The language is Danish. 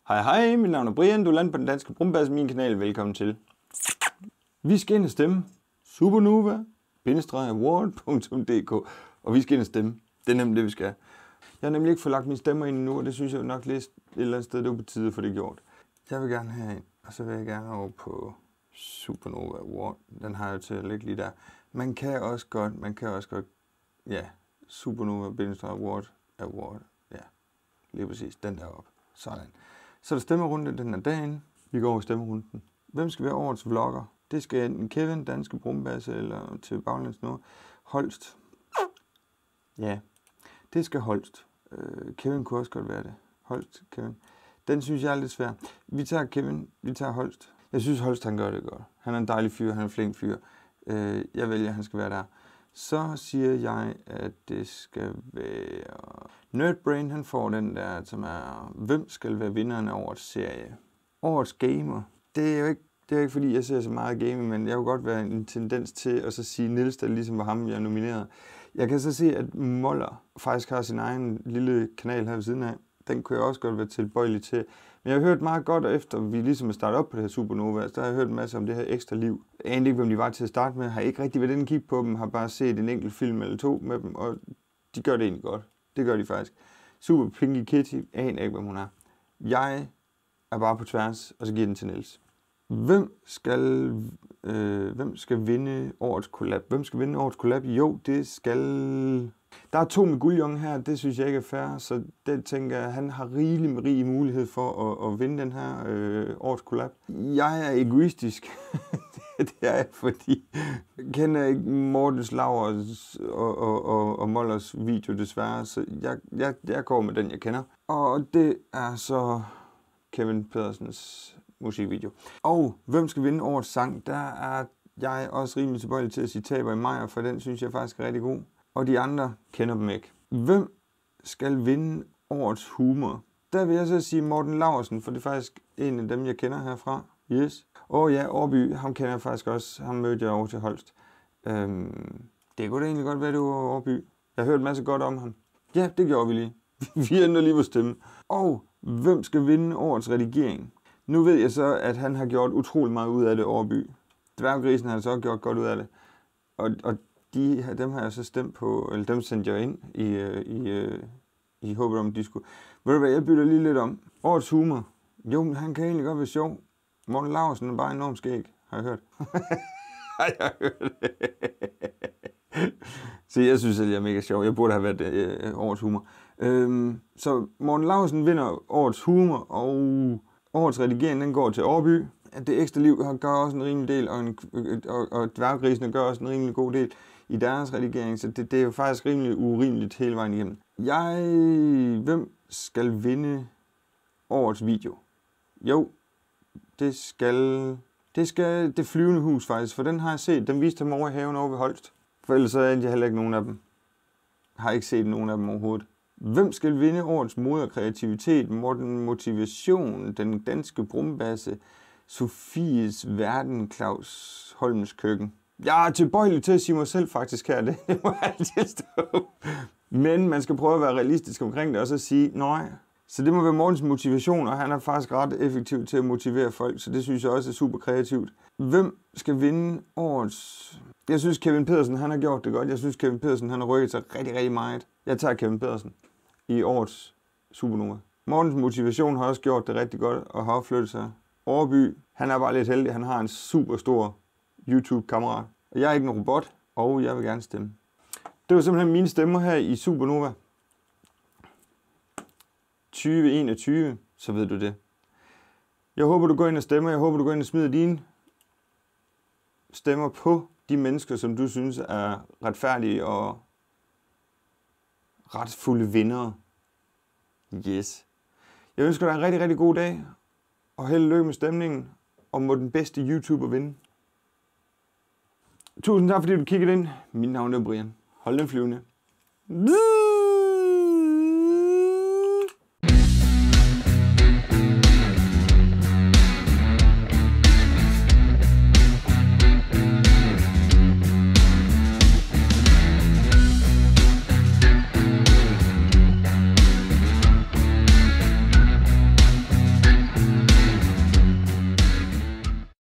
Hej hej, mit navn er Brian, du er landet på den danske brumbasse, min kanal, velkommen til. Vi skal ind og stemme supernova-award.dk, og vi skal ind og stemme. Det er nemlig det, vi skal. Jeg har nemlig ikke fået lagt mine stemmer ind endnu, og det synes jeg nok lidt et eller andet sted, det er på tide for det gjort. Jeg vil gerne herind, og så vil jeg gerne over på Supernova Award. Den har jeg til at lægge lige der. Man kan også godt, ja, Supernova-award, ja, lige præcis, den deroppe. Sådan. Så er der stemmerunde den her dagen. Vi går over stemmerunden. Hvem skal være årets vlogger? Det skal enten Kevin, danske brumbasse, eller til baglæns noget. Holst. Ja, det skal Holst. Kevin kunne også godt være det. Holst, Kevin. Den synes jeg er lidt svær. Vi tager Kevin, vi tager Holst. Jeg synes Holst, han gør det godt. Han er en dejlig fyr, han er en flink fyr. Jeg vælger, at han skal være der. Så siger jeg, at det skal være Nerdbrain, han får den der, som er, hvem skal være vinderen af årets serie? Årets gamer. Det er jo ikke fordi, jeg ser så meget gaming, men jeg kunne godt være en tendens til at så sige Niels, der ligesom var ham, jeg nominerede. Jeg kan så se, at Moller faktisk har sin egen lille kanal her ved siden af. Den kunne jeg også godt være tilbøjelig til. Men jeg har hørt meget godt, efter vi ligesom er startet op på det her Supernova, så der har jeg hørt en masse om det her ekstra liv. Jeg anede ikke, hvem de var til at starte med. Har ikke rigtig været inde og kigge på dem. Har bare set en enkelt film eller to med dem, og de gør det egentlig godt. Det gør de faktisk. Super Pinky Kitty, aner ikke, hvem hun er. Jeg er bare på tværs, og så giver den til Niels. Hvem skal vinde årets collab? Hvem skal vinde årets collab? Jo, det skal... Der er 2 med Guljong her, det synes jeg ikke er fair, så det tænker jeg, han har rig mulighed for at vinde den her årets collab. Jeg er egoistisk, det er jeg, fordi jeg kender ikke Mortens Laurs og Mollers video desværre, så jeg går med den, jeg kender. Og det er så Kevin Pedersens musikvideo. Og hvem skal vinde årets sang? Der er jeg også rimelig tilbøjelig til at sige Taber i Meyer, for den synes jeg faktisk er rigtig god. Og de andre kender dem ikke. Hvem skal vinde årets humor? Der vil jeg så sige Morten Laursen, for det er faktisk en af dem, jeg kender herfra. Yes. Og ja, Årby, ham kender jeg faktisk også. Ham mødte jeg over til Holst. Det kunne da egentlig godt være, det var Årby. Jeg har hørt en masse godt om ham. Ja, det gjorde vi lige. Vi ender lige på stemme. Og hvem skal vinde årets redigering? Nu ved jeg så, at han har gjort utrolig meget ud af det, Årby. Dværggrisen har så gjort godt ud af det. Og dem har jeg så stemt på, eller dem sendte jeg ind i håbet om, de skulle. Ved du hvad, jeg bytter lige lidt om. Årets humor. Jo, han kan egentlig godt være sjov. Morten Laursen er bare enormt skæg, har jeg hørt. Har jeg hørt det? Så jeg synes, at jeg er mega sjov. Jeg burde have været årets humor. Så Morten Laursen vinder årets humor, og årets redigering, den går til Årby. Det ekstra liv gør også en rimelig del, og dværggrisene gør også en rimelig god del i deres redigering, så det er jo faktisk rimelig urimeligt hele vejen igennem. Hvem skal vinde årets video? Jo, det skal Det Flyvende Hus faktisk, for den har jeg set. Den viste dem over i haven over ved Holst. For ellers så er jeg heller ikke nogen af dem. Har ikke set nogen af dem overhovedet. Hvem skal vinde årets mod og kreativitet? Morten Motivation, den danske brumbasse, Sofies verden, Claus Holms køkken. Jeg er tilbøjelig til at sige mig selv faktisk her, det må jeg altid stå. Men man skal prøve at være realistisk omkring det, og så sige, nej. Så det må være Mortens motivation, og han er faktisk ret effektiv til at motivere folk, så det synes jeg også er super kreativt. Hvem skal vinde årets... Jeg synes Kevin Pedersen, han har gjort det godt. Jeg synes Kevin Pedersen, han har rykket sig rigtig meget. Jeg tager Kevin Pedersen i årets Supernova. Mortens motivation har også gjort det rigtig godt, og har flyttet sig. Årby, han er bare lidt heldig. Han har en super stor YouTube-kammerat. Og jeg er ikke en robot, og jeg vil gerne stemme. Det var simpelthen mine stemmer her i Supernova 2021, så ved du det. Jeg håber, du går ind og stemmer. Jeg håber, du går ind og smider dine stemmer på de mennesker, som du synes er retfærdige og retfulde vindere. Yes. Jeg ønsker dig en rigtig god dag, og held og lykke med stemningen, og må den bedste YouTuber vinde. Tusind tak, fordi du kiggede ind. Mit navn er Brian. Hold den flyvende.